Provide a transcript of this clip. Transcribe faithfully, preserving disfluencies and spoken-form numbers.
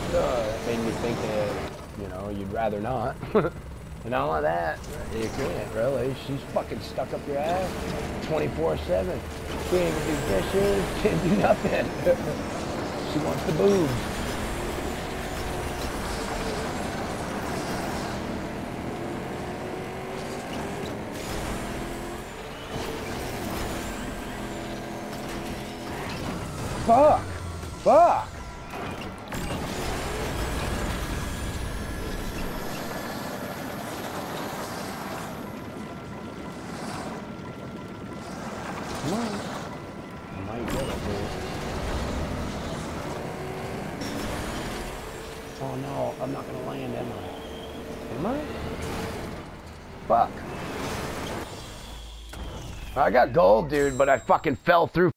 Uh, that made me think that, you know, you'd rather not. And all of that, you can't really. She's fucking stuck up your ass twenty-four seven. Can't even do dishes, can't do nothing. She wants the boobs. Fuck! Fuck! Come on. I might get it, dude. Oh no, I'm not gonna land, am I? Am I? Fuck. I got gold, dude, but I fucking fell through